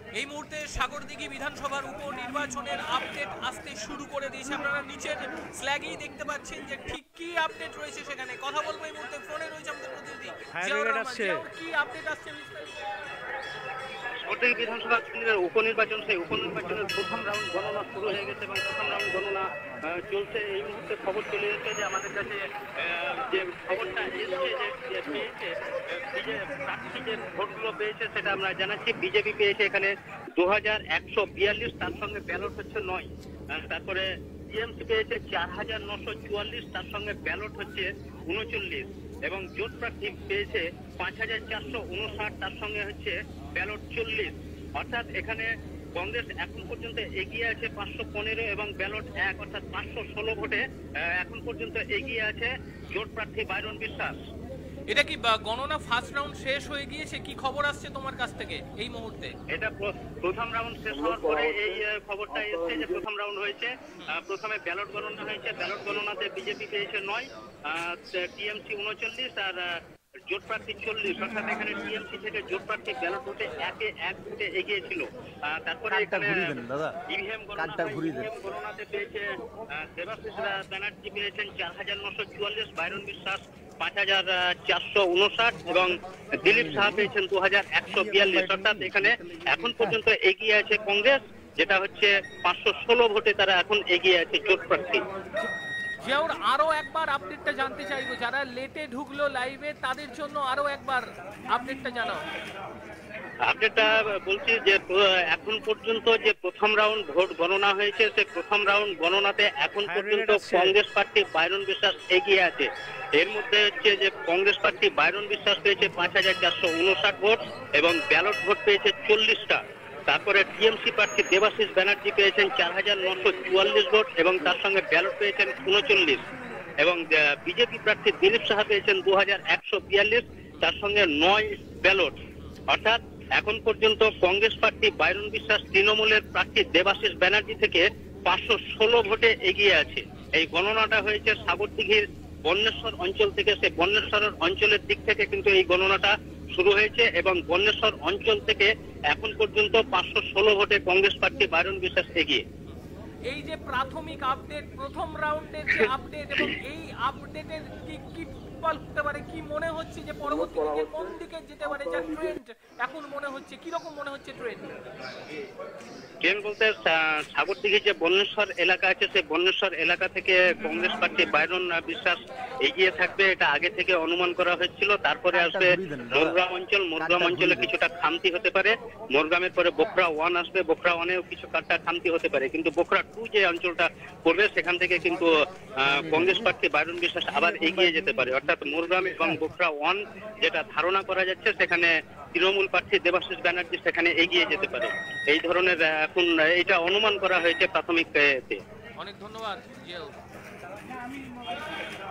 এই মুহূর্তে সাগরদিঘি বিধানসভার উপনির্বাচনের আপডেট আসতে শুরু করে দিয়েছে। আপনারা নিচের স্ল্যাগেই দেখতে পাচ্ছেন যে ঠিক কি আপডেট রয়েছে সেখানে। কথা বলবো এই মুহূর্তে, ফোনে রয়েছে আমাদের প্রতিনিধি জিয়াউর রহমান। জিয়াউর, কি আপডেট আসছে বিস্তারিত? সাগরদিঘি বিধানসভা কেন্দ্রের উপনির্বাচন, সেই উপনির্বাচনের প্রথম রাউন্ড গণনা শুরু হয়ে গেছে এবং প্রথম রাউন্ড গণনা চলছে। এই মুহূর্তে খবর চলে এসেছে যে আমাদের কাছে যে খবরটা এসছে যে পেয়েছে প্রার্থী যে ভোটগুলো পেয়েছে সেটা আমরা জানাচ্ছি। বিজেপি পেয়েছে এখানে 2142, তার সঙ্গে ব্যালট হচ্ছে 9। তারপরে টিএমসি পেয়েছে 4944, তার সঙ্গে ব্যালট হচ্ছে 39, এবং জোট প্রার্থী পেয়েছে 5459, তার সঙ্গে হচ্ছে ব্যালট 40। অর্থাৎ এখানে কংগ্রেস এখন পর্যন্ত এগিয়ে আছে 515 এবং ব্যালট 1 অর্থাৎ 516 ভোটে এখন পর্যন্ত এগিয়ে আছে জোট প্রার্থী বাইরন বিশ্বাস। এটা কি গণনা ফার্স্ট রাউন্ড শেষ হয়ে গিয়েছে? কি খবর আসছে তোমার কাছ থেকে এই মুহূর্তে? এটা প্রথম রাউন্ড শেষ হওয়ার পরে এই খবরটা এসেছে যে প্রথম রাউন্ড হয়েছে। প্রথমে ব্যালট গণনা হয়েছে। ব্যালট গণনাতে বিজেপি পেয়েছে 9, টিএমসি 39 আর জোট প্রার্থী 40। অর্থাৎ এখানে টিএমসি থেকে জোট প্রার্থী ব্যালট ভোটে 1 ভোটে এগিয়ে ছিল। তারপরে এখানে ইভিএম গণনাতে পেয়েছে দেবাশিস ব্যানার্জি পেয়েছেন 4944, বাইরন বিশ্বাস 5459 এবং দিলীপ সাহা পেয়েছেন 2142। অর্থাৎ এখানে এখন পর্যন্ত এগিয়ে আছে কংগ্রেস, যেটা হচ্ছে 516 ভোটে তারা এখন এগিয়ে আছে জোট প্রার্থী। জিয়াউর, আরো একবার আপডেটটা জানতে চাইবো, যারা লেটে ঢুকলো লাইভে তাদের জন্য আরো একবার আপডেটটা জানাও। আপডেটটা বলছি যে এখন পর্যন্ত যে প্রথম রাউন্ড ভোট গণনা হয়েছে, সে প্রথম রাউন্ড গণনাতে এখন পর্যন্ত কংগ্রেস প্রার্থী বাইরন বিশ্বাস এগিয়ে আছে। এর মধ্যে হচ্ছে যে কংগ্রেস প্রার্থী বাইরন বিশ্বাস পেয়েছে 5459 ভোট এবং ব্যালট ভোট পেয়েছে 40টা। তারপরে টিএমসি প্রার্থী দেবাশিস ব্যানার্জি পেয়েছেন 4944 ভোট এবং তার সঙ্গে ব্যালট পেয়েছেন 39, এবং বিজেপি প্রার্থী দিলীপ সাহা পেয়েছেন 2142, তার সঙ্গে 9 ব্যালট। অর্থাৎ এখন পর্যন্ত কংগ্রেস প্রার্থী বাইরন বিশ্বাস তৃণমূলের প্রার্থী দেবাশিস ব্যানার্জি থেকে 516 ভোটে এগিয়ে আছে। এই গণনাটা হয়েছে সাগরদিঘির বন্যেশ্বর অঞ্চল থেকে। সে বন্যেশ্বরের অঞ্চলের দিক থেকে কিন্তু এই গণনাটা শুরু হয়েছে এবং বন্যেশ্বর অঞ্চল থেকে এখন পর্যন্ত 516 ভোটে কংগ্রেস প্রার্থী বাইরন বিশ্বাস এগিয়ে। এই যে প্রাথমিক আপডেট, প্রথম রাউন্ডের যে আপডেট, এবং এই আপডেটের কি বলতে পারে, কি মনে হচ্ছে যে পরবর্তীতে কোন দিকে যেতে পারে, যা ট্রেন্ড এখন মনে হচ্ছে, কি রকম মনে হচ্ছে ট্রেন্ড বলতে সাগরদিঘি যে বন্যেশ্বর এলাকা আছে, সেই বন্যেশ্বর এলাকা থেকে কংগ্রেস প্রার্থী বাইরন বিশ্বাস এগিয়ে থাকবে, এটা আগে থেকে অনুমান করা হয়েছিল। তারপরে আসবে মোরগ্রাম অঞ্চল। মোরগ্রাম অঞ্চলে কিছুটা খামতি হতে পারে। মোরগ্রামের পরে বোখরা 1 আসবে। বোখরা 1-এও কিছু কাটা খামতি হতে পারে, কিন্তু বোখরা 2 যে অঞ্চলটা পড়বে সেখান থেকে কিন্তু কংগ্রেস প্রার্থী বাইরন বিশ্বাস আবার এগিয়ে যেতে পারে। অর্থাৎ মোরগ্রাম এবং বোখরা 1 যেটা ধারণা করা যাচ্ছে, সেখানে তৃণমূল প্রার্থী দেবাশিস ব্যানার্জি সেখানে এগিয়ে যেতে পারে। এই ধরনের এখন এটা অনুমান করা হয়েছে প্রাথমিক। অনেক ধন্যবাদ জিয়াউর।